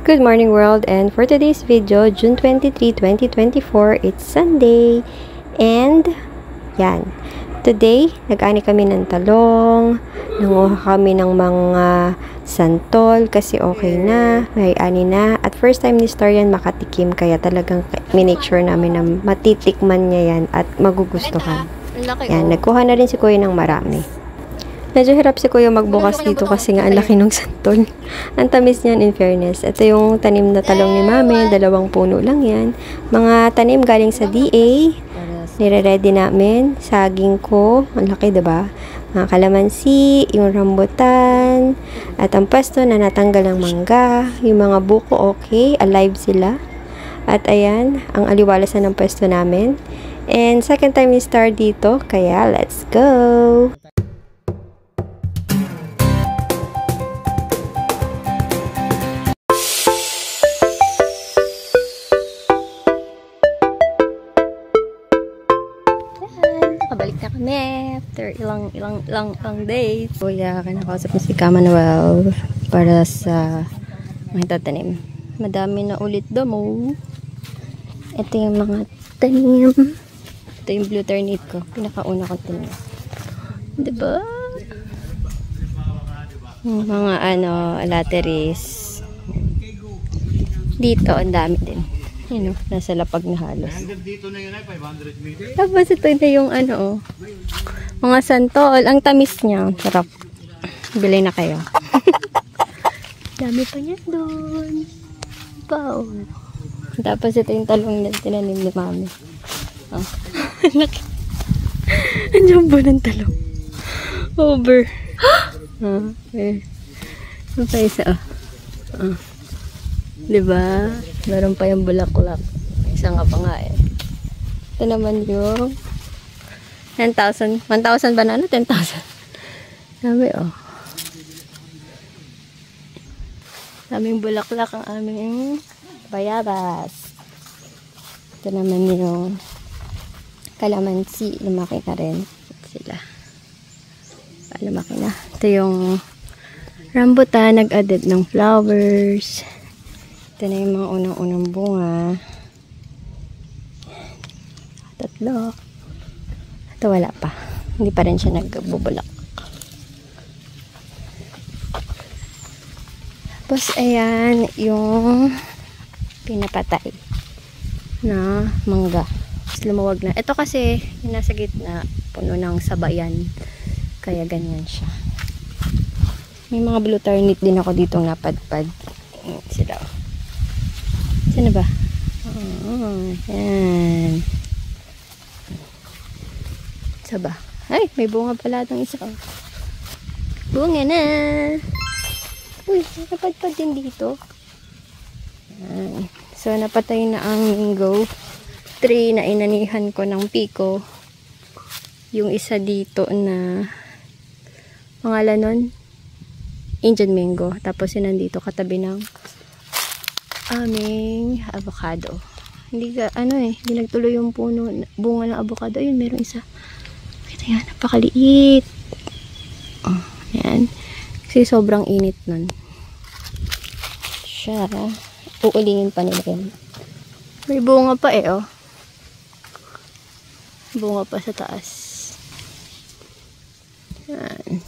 Good morning world, and for today's video, June 23, 2024, it's Sunday. And yan, today nag-ani kami ng talong, nanguha kami ng mga santol kasi okay na, may ani na. At first time ni Star yan makatikim, kaya talagang minake sure namin na matitikman niya yan at magugustuhan. Yan, nagkuha na rin si Kuya ng marami. Medyo hirap si Kuya magbukas dito kasi nga ang laki ng santol. Ang tamis niyan, in fairness. Ito yung tanim na talong ni Mami. 2 puno lang yan. Mga tanim galing sa DA. Nire-ready namin. Saging ko. Ang laki, diba? Mga kalamansi, yung rambutan. At ang pwesto na natanggal ng mangga. Yung mga buko, okay. Alive sila. At ayan, ang aliwalasan ng pwesto namin. And second time ni Star dito. Kaya, let's go! Kabalik na kami after ilang days. Kuya, kinakausap mo si Kamanuel para sa mga tatanim. Madami na ulit damo. Ito yung mga tanim. Ito yung blue turnip ko. Pinakauna kong tanim. Diba? Yung mga lateris. Dito, ang dami din. Yun o, nasa lapag na halos. Dito na yun ay 500 meters. Tapos ito na yung mga santol. Ang tamis niya. Sarap. Bilay na kayo. Dami pa niya doon. Wow. Tapos ito yung talong na tinanim ni Mami. Oh. Laki. Andiyan ba ng talong? Over. Okay. Ano pa isa? Diba? Meron pa yung bulaklak. Isa nga pa nga eh. Ito naman yung 10,000. 1,000 ba na? 10,000. Sabi oh. Daming bulaklak ang aming bayabas. Ito naman yung kalamansi. Lumaki na rin. Sila. Lumaki na. Ito yung rambutan. Nag-added ng flowers. Ito na yung mga unang-unang bunga. 3. Ito wala pa. Hindi pa rin siya nagbubulak. Tapos ayan yung pinapatay na mangga. Tapos lumawag na. Ito kasi yung nasa gitna puno ng sabayan. Kaya ganyan siya. May mga blue turnip din ako ditong napadpad. Sila. Saan ba? Yan. Saan ba? Ay, may bunga pala itong isa. Bunga na. Uy, napadpad din dito. Yan. So, napatay na ang mango tree na inanihan ko ng piko. Yung isa dito na pangalan nun, Indian mango. Tapos yun nandito katabi ng aming avocado. Hindi nagtuloy yung puno, bunga ng avocado. Ayun, meron isa. Kita yan, napakaliit. Oh, yan. Kasi sobrang init nun. Siya, uulingin pa nila yan. May bunga pa eh, oh. Bunga pa sa taas. Yan.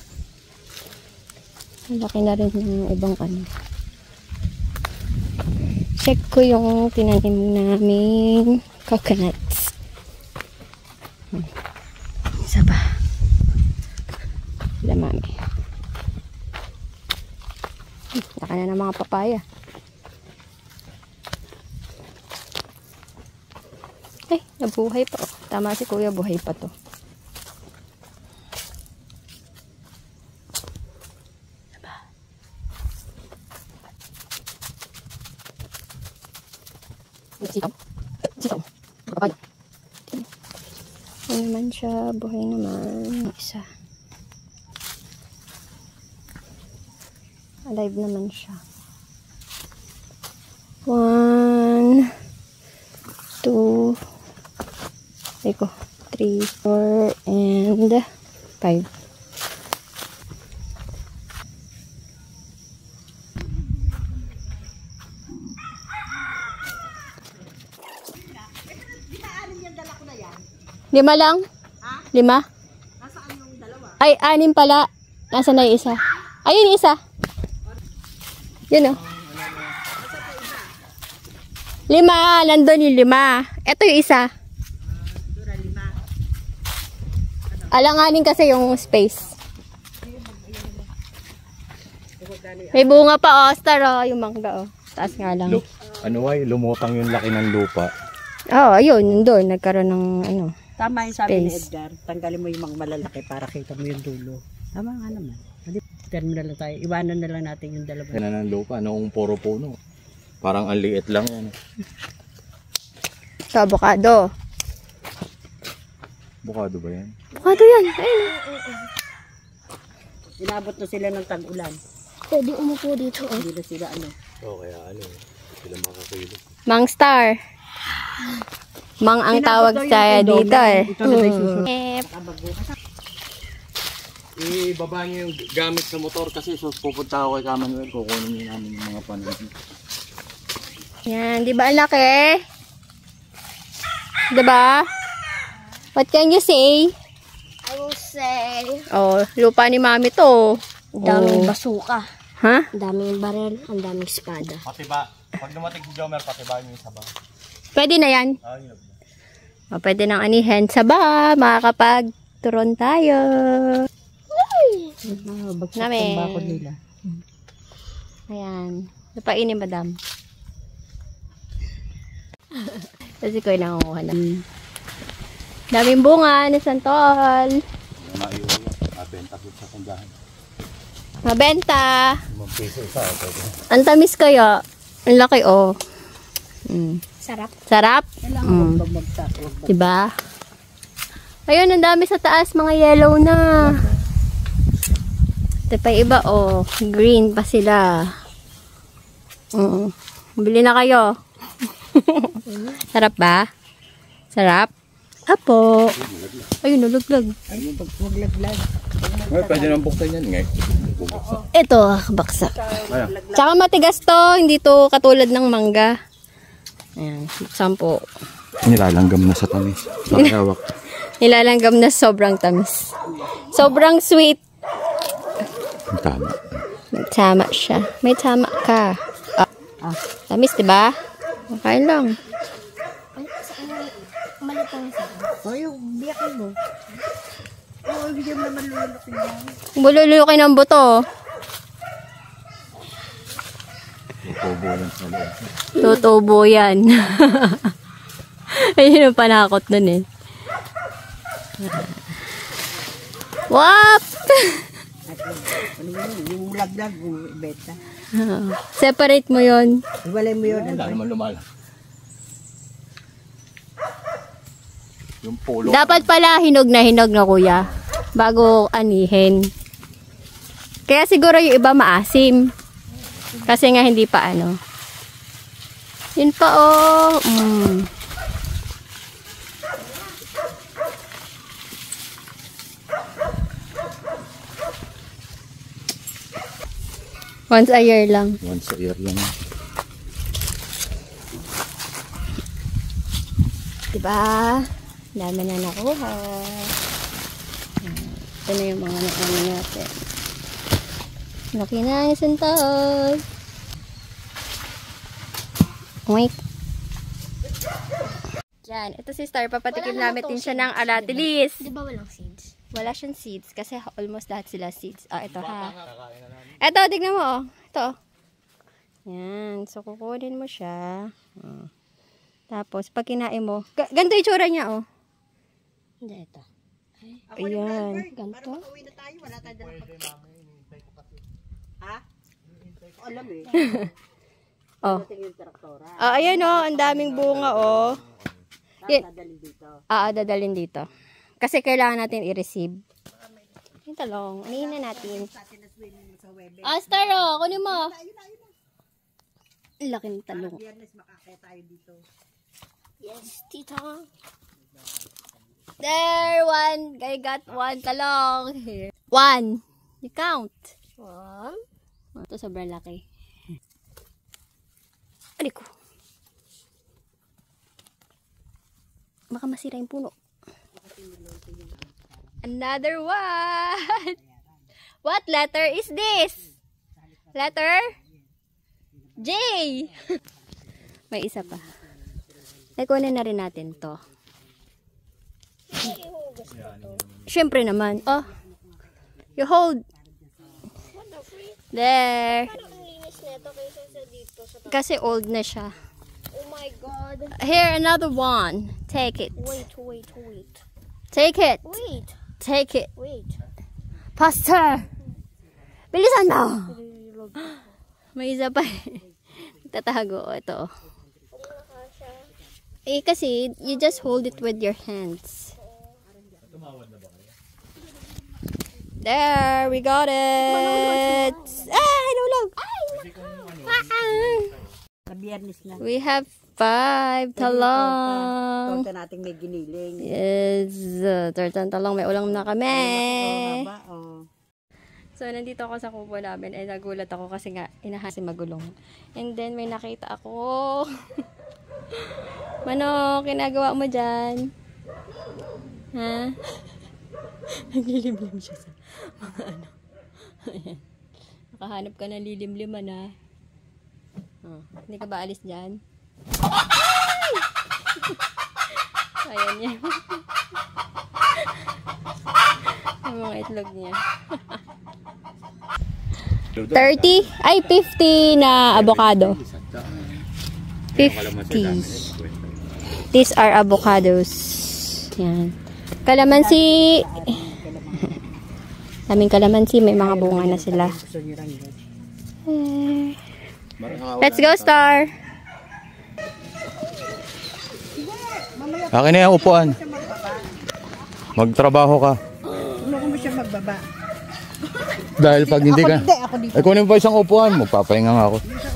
Malaki na rin yung ibang check ko yung tinanim naming coconuts. Isa ba? Sila Mami. Naka na ng mga papaya. Ay, nabuhay pa. Oh. Tama si Kuya, buhay pa to. Sitaw. Papaya. Ano naman siya, buhay naman. Isa. Alive naman siya. 1, 2, 3, 4, and 5. 5 lang? 5? Nasaan yung dalawa? Ay, 6 pala. Nasaan na yung isa? Ayun yung isa. Yun o. 5. Nandun yung 5. Ito yung isa. Alanganin kasi yung space. May bunga pa, Star, yung mangga, taas nga lang. Lumutang yung laki ng lupa. Oo, ayun, doon, nagkaroon ng, ano. Tama yung sabi ni Space. Edgar. Tanggalin mo yung mga malalaki para kita mo yung dulo. Tama nga naman. Terminal na tayo. Iwanan na lang natin yung dalawa. Yan na ng lupa, noong puro puno. Parang ang liit lang yan. Ito, avocado. Bukado ba yan? Avocado yan, ayun. Inabot na sila ng tag-ulan. Pwede umupo dito, Hindi na sila Kaya sila makakilo. Mang Star. Mang ang tawag saya dito, eh. Ito na tayo susunod. Ibaba niyo yung gamit sa motor kasi pupunta ako kay Kamanuel. Kukunin niyo namin yung mga panon. Yan, di ba ang laki? Di ba? What can you say? I will say, Oh, lupa ni Mami to. ang daming Oh. basuka, Ha? ang daming barel, ang daming espada. Patiba. Pag dumating si Jomer, patiba niyo yung sabaw. Pwede na yan. Ayun. O, pwede nang anihin. Saba, makakapag-turon tayo. Bagsak Namin. ang bakod nila. Ayan. Lupain ni Madam. Kasi ko yung nangunguha na. Daming bunga ni Santol. Maiuwi. Mabenta ko sa kundahan. Mabenta. 5 piso isa. Ang tamis kaya. Ang laki, oh. Sarap. Sarap. Kailangan huwag bagsak. Diba? Ayun, ang dami sa taas. Mga yellow na. Ito pa iba, oh. Green pa sila. Bili na kayo. Sarap ba? Sarap? Apo. Ayun, nalaglag. Huwag laglag. Ay, pwede nang buksan yan. Ngay. Ito, baksak. Ayan. Tsaka matigas to. Hindi to katulad ng mangga. Ayan, buksan po. Nilalanggam na sa tamis. Nakayawak. Nilalanggam na sobrang tamis. Sobrang sweet. Tama. May tama siya. May tama ka. Tamis, diba? Okay lang. O yung biyakin mo. Oo, hindi mo naman lulukin yan. Bululukin ng buto. Tutubo yan sa loob. Tutubo yan. Ayun ang panakot nun eh. Wap! Ano yun? Yung laglag, beta. Separate mo yon. Iwalay mo yun. Wala naman lumala. Yung polo. Dapat pala hinog na kuya. Bago anihin. Kaya siguro yung iba maasim. Kasi nga hindi pa ano. Yun pa oh. Once a year lang. Once a year lang. Diba? Dami na nakuha. Ito na yung mga nakuha natin. Laki na yung santol. Wait. Yan. Ito si Star. Papatikim namin din siya ng alatilis. Di ba walang seeds? Wala siyang seeds kasi almost lahat sila seeds. Ah, ito ha. Ito, tignan mo oh. Ito. Yan. So, kukunin mo siya. Tapos, pag kinain mo, ganito yung tsura niya oh. Hindi, ito. Ayan. Ganito? Uwi na tayo, wala tayo dala. Ha? Alam eh. Oh. Tingin yung traktora. Ayan oh, ang daming bunga oh. Dadalhin dito. Dadalhin dito. Kasi kailangan natin i-receive. Yung talong. Anihin na natin. Star oh, kunin mo. Ang laki ng talong. Biyernes makakaya tayo dito. Yes, tita. There, one. I got one talong. Here. One. You count. One. Ito sobrang laki. Aliko. Baka masira yung puno. Another one. What letter is this? Letter J. May isa pa. Kunin na rin natin to. Siyempre naman. Oh. You hold. There. Parang ang linis nito kaysa sa dito. Kasi old na siya. Oh my God. Here, another one. Take it. Wait. Take it. Wait. Take it. Wait. Faster. Bilisan mo. May isa pa. Tatago. Ito. Kasi, you just hold it with your hands. There, we got it. Ay, nulog. Sa biyernes na. We have 5 talong. Torta nating may giniling. Yes, tortang talong. May ulam na kami. So, nandito ako sa kubo namin. Eh, nagulat ako kasi nga, inahasi magulong. And then, may nakita ako. Manok, kinagawa mo dyan? Ha? Naglilimlim siya sa mga ano. Ayan. Nakahanap ka ng lilimliman, ha? Oh, hindi ka ba alis dyan? Ayan yan. Ang mga itlog niya. 30? Ay, 50 na avocado. 50. These are avocados. Yan. Kalamansi. Daming kalamansi. May mga bunga na sila. Let's go, Star. Akin na yung upuan. Magtrabaho ka. Ano mo siya magbaba? Dahil pag hindi ka... Ako dito. Ay, kunin mo pa isang upuan. Magpapahinga nga ako.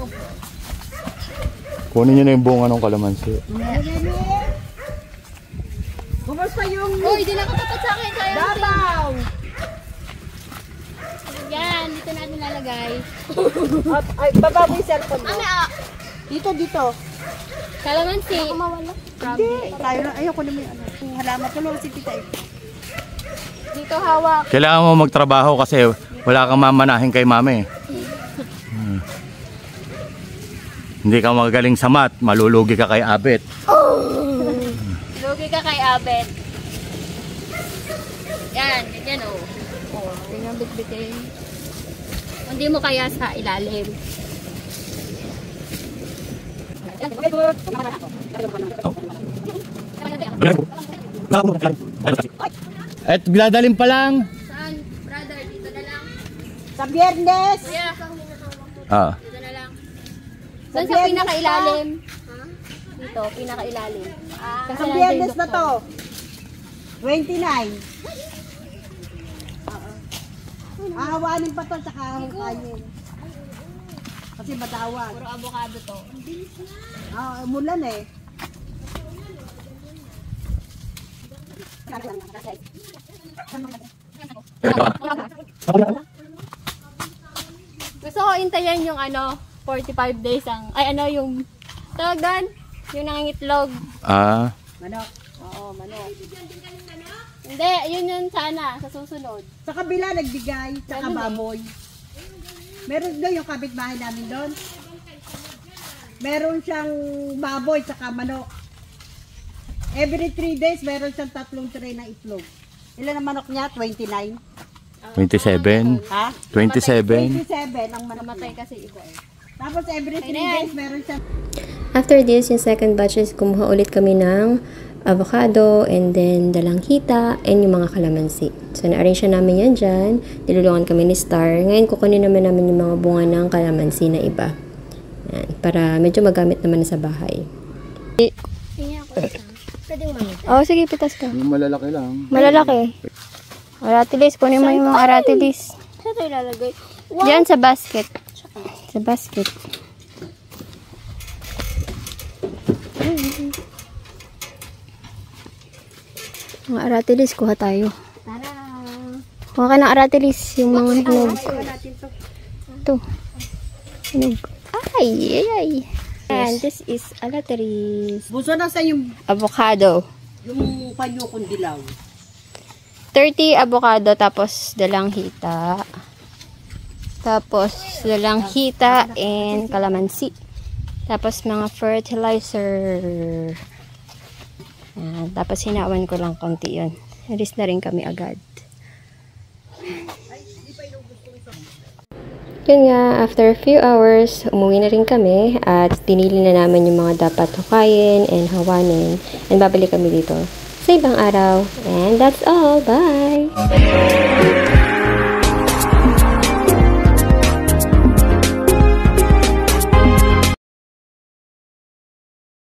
Kunin nyo na yung bunga ng kalamansi. Kumusta yung... Uy, di lang katapat sa akin. Dabaw! Yan, dito natin lalagay. Ay, baba mo yung cellphone mo. Dito. Kalamansi. Hindi. Tayo na. Ayoko na may ano. Kung halaman ko lang si Tita. Dito hawak. Kailangan mo magtrabaho kasi wala kang mamanahin kay mami. Hindi ka magaling sa math, malulugi ka kay Abet. Lugi ka kay Abet. Yan, ganyan oh. Oh, tingnan bitbitin. Hindi mo kaya sa ilalim. At dadalhin pa lang. Saan, brother? Dito na lang. Sa biyernes! Kuya, Ah. dito na lang. Saan sa pinakailalim? Dito, pinakailalim. Kasi Sa biyernes na to. 29. Ahawanin pa to, tsaka kanin. Kasi matawag. Puro avocado to. Mulan eh. Gusto ko intayin yung 45 days ang, yung tawagan, yung nangingitlog. Ah. Manok. Oo, manok. Hindi, yun sana, sa susunod. Sa kabila nagbigay, tsaka Ganun eh. baboy. Meron doon yung kapitbahay namin doon. Meron siyang baboy, tsaka manok. Every 3 days, meron siyang 3 tray na itlog. Ilan ang manok niya? 29. 27. Ha? 27. 27 ang manok Namatay niya. kasi iba eh. Tapos every 3 days, meron siyang... After this, yung second batch is kumuha ulit kami ng avocado and then dalanghita and yung mga kalamansi. So, na-arrange na namin yan dyan. Nilulungan kami ni Star. Ngayon, kukunin naman namin yung mga bunga ng kalamansi na iba. Yan, para medyo magamit naman sa bahay. Pwede mamit. Oh, sige, pitas ka. Yung malalaki lang. Malalaki. Aratilis, kunin mo yung mga aratilis. Saan tayo ilalagay? Diyan sa basket. Sa basket. Mga aratilis, kuha tayo. Tara. Kuha ka ng aratilis, yung mga hinog. Ito. Hinog. Ay, ay, ay. And this is aratilis. Buso na sa yung Avocado. panyo kong dilaw. 30 avocado, tapos dalang hita. Tapos dalang hita and calamansi. Tapos mga fertilizer. Ayan. Tapos hinawan ko lang konti yun. Alis na rin kami agad. Yun nga, after a few hours, umuwi na rin kami at pinili na namin yung mga dapat hukayin and hawanin. And babalik kami dito sa ibang araw. And that's all. Bye!